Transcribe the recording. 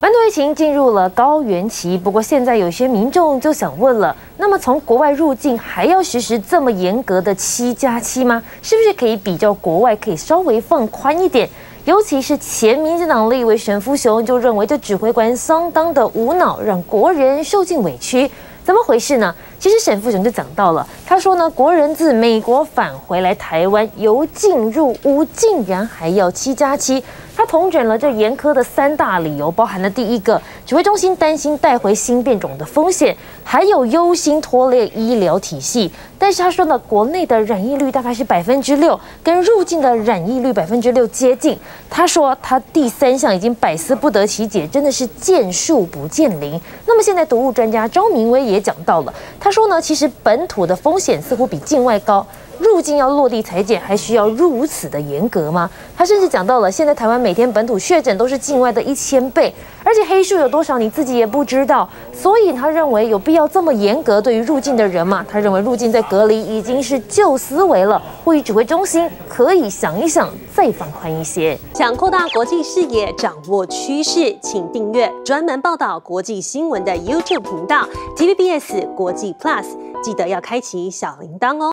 本土疫情进入了高原期，不过现在有些民众就想问了：那么从国外入境还要实施这么严格的7+7吗？是不是可以比较国外，可以稍微放宽一点？尤其是前民进党立委沈富雄就认为这指挥官相当的无脑，让国人受尽委屈。怎么回事呢？其实沈富雄就讲到了，他说呢，国人自美国返回来台湾，由境入屋竟然还要7+7。他统整了这严苛的3大理由，包含了第一个，指挥中心担心带回新变种的风险，还有忧心拖累医疗体系。但是他说呢，国内的染疫率大概是6%，跟入境的染疫率6%接近。他说他第3项已经百思不得其解，真的是见树不见林。那么现在毒物专家张明威也讲到了，他说呢，其实本土的风险似乎比境外高。入境要落地裁剪，还需要如此的严格吗？他甚至讲到了，现在台湾每天本土确诊都是境外的1000倍，而且黑数有多少你自己也不知道，所以他认为有必要这么严格对于入境的人吗？他认为入境再隔离已经是旧思维了，呼吁指挥中心可以想一想，再放宽一些。 想扩大国际视野，掌握趋势，请订阅专门报道国际新闻的 YouTube 频道 TVBS 国际 Plus， 记得要开启小铃铛哦。